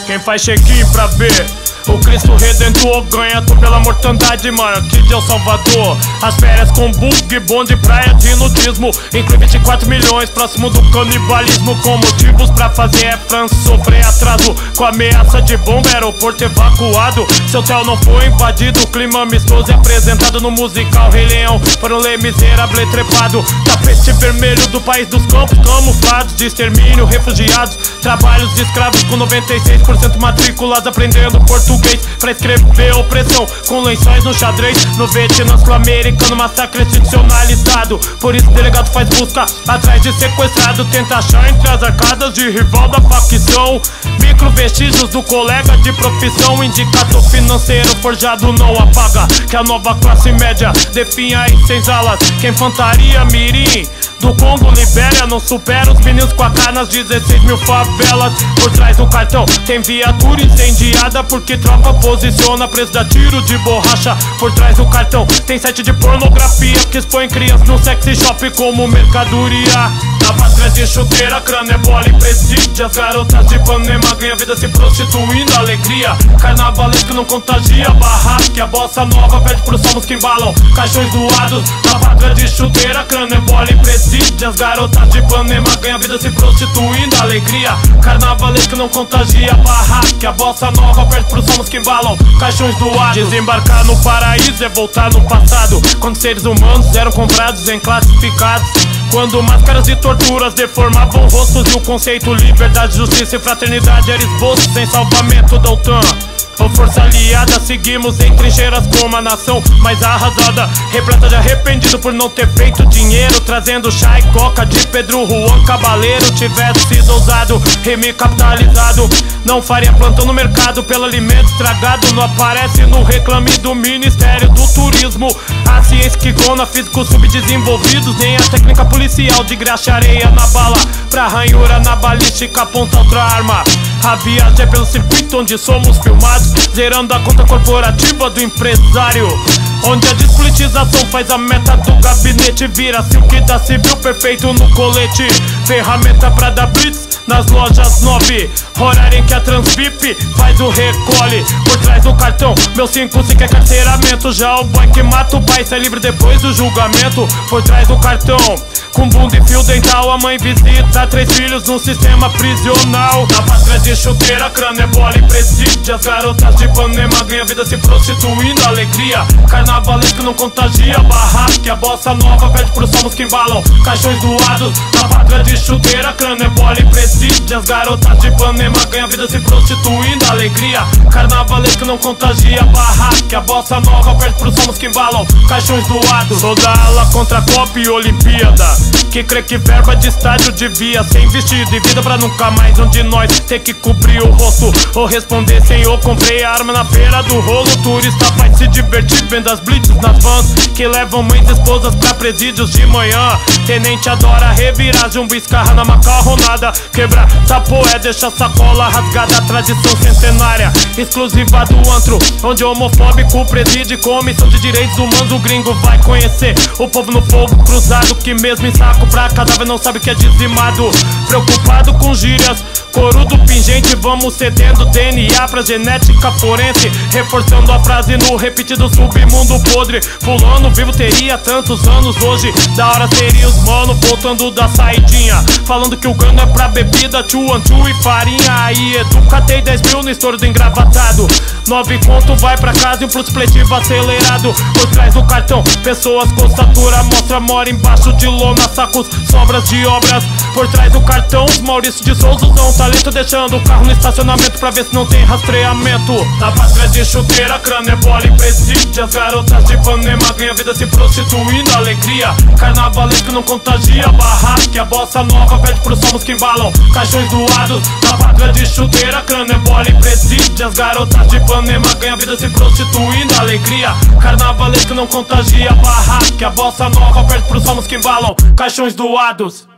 Quem faz check-in pra ver o Cristo Redentor ganha tu pela mortandade, mano, aqui de El Salvador. As férias com bug, bonde, praia de nudismo. Inclui 24 milhões, próximo do canibalismo. Com motivos pra fazer é França sofrer atraso. Com ameaça de bomba, aeroporto evacuado. Seu hotel não foi invadido, clima amistoso é apresentado no musical Rei Leão. Para um lei miserável trepado. Tapete vermelho do país dos campos camuflados. De extermínio, refugiados, trabalhos de escravos. Com 96% matriculados aprendendo português pra escrever opressão, com lençóis no xadrez. No Vietnã sul-americano, massacre institucionalizado. Por isso delegado faz busca atrás de sequestrado. Tenta achar entre as arcadas de rival da facção micro vestígios do colega de profissão. Indicador financeiro forjado não apaga que a nova classe média definha em senzalas. Que a infantaria mirim do Congo, Libéria não supera os meninos com a cara nas 16 mil favelas. Por trás do cartão tem viatura incendiada porque tropa posiciona preço da tiro de borracha. Por trás do cartão tem site de pornografia que expõe crianças no sexy shop como mercadoria. Na pátria de chuteira, crânio é bola e presídio. As garotas de Ipanema ganham vida se prostituindo. Alegria carnavalesco não contagia barraca. Que a bossa nova pede pros salmos que embalam caixões doados. Na pátria de chuteira, crânio é bola e presídio. As garotas de Ipanema ganham vida se prostituindo. Alegria carnavalesco não contagia barraca. Que a bossa nova pede pros salmos que embalam caixões doados. Desembarcar no paraíso é voltar no passado, quando seres humanos eram comprados em classificados. Quando máscaras e torturas deformavam rostos e o conceito liberdade, justiça e fraternidade era esboço sem salvamento da OTAN ou força aliada. Seguimos em trincheiras com uma nação mais arrasada, repleta de arrependido por não ter feito dinheiro, trazendo chá e coca de Pedro Juan Cabaleiro. Tivesse sido ousado, remi capitalizado, não faria plantão no mercado pelo alimento estragado. Não aparece no reclame do Ministério do Turismo a ciência que clona físicos subdesenvolvidos, nem a técnica policial de graxa areia na bala pra ranhura na balística aponta outra arma. A viagem é pelo circuito onde somos filmados, zerando a conta corporativa do empresário, onde a despolitização faz a meta do gabinete. Vira-se o que dá civil perfeito no colete. Ferramenta pra dar blitz nas lojas 9, horário em que a Transvip faz o recolhe. Por trás do cartão, meu 5 é carteiramento. Já o boy que mata o pai sai livre depois do julgamento. Por trás do cartão, com bunda e fio dental, a mãe visita 3 filhos num sistema prisional. Na pátria de chuteira, crânio é bola e presídio. As garotas de Ipanema ganham vida se prostituindo. Alegria carnavalesco não contagia barraca. Que a bossa nova pede pros salmos que embalam caixões doados. Na pátria de chuteira, crânio é bola e presídio. As garotas de Ipanema ganham vida se prostituindo. Alegria carnavalesco não contagia barraca. Que a bossa nova pede pros salmos que embalam caixões doados. Sou da ala contra Copa e Olimpíada, que crê que verba de estádio devia ser investido em vida pra nunca mais um de nós ter que cobrir o rosto ou responder senhor, comprei a arma na feira do rolo. Turista vai se divertir vendo as blitz nas vans que levam mães e esposas pra presídios de manhã. Tenente adora revirar jumbo, escarra na macarronada, quebrar tapoé, deixa a sacola rasgada. Tradição centenária, exclusiva do antro, onde homofóbico preside. Comissão de direitos humanos, o gringo vai conhecer o povo no fogo cruzado, que mesmo em saco pra cadáver não sabe que é dizimado. Preocupado com gírias, corudo pingente, vamos cedendo DNA pra genética forense, reforçando a frase no repetido submundo podre. Fulano vivo teria tantos anos hoje, da hora seria os mano voltando da saidinha, falando que o gano é pra bebida, tchu e farinha. Aí educatei 10 mil no estouro do engravatado, 9 conto vai pra casa e um supletivo acelerado. Por trás do cartão, pessoas com estatura, mostra mora embaixo de lona, sacos, sobras de obras. Por trás do cartão, os Maurício de Souza usam talento, deixando o carro no estacionamento pra ver se não tem rastreamento. Na pátria de chuteira, crânio é bola e presídio. As garotas de Ipanema ganham vida se prostituindo. Alegria carnavalesco não contagia barraca. Que a bossa nova pede pros salmos que embalam caixões doados. Na pátria de chuteira, crânio é bola e presídio. As garotas de Ipanema ganham vida se prostituindo. Alegria carnavalesco não contagia barraca. Que a bossa nova pede pros salmos que embalam caixões doados.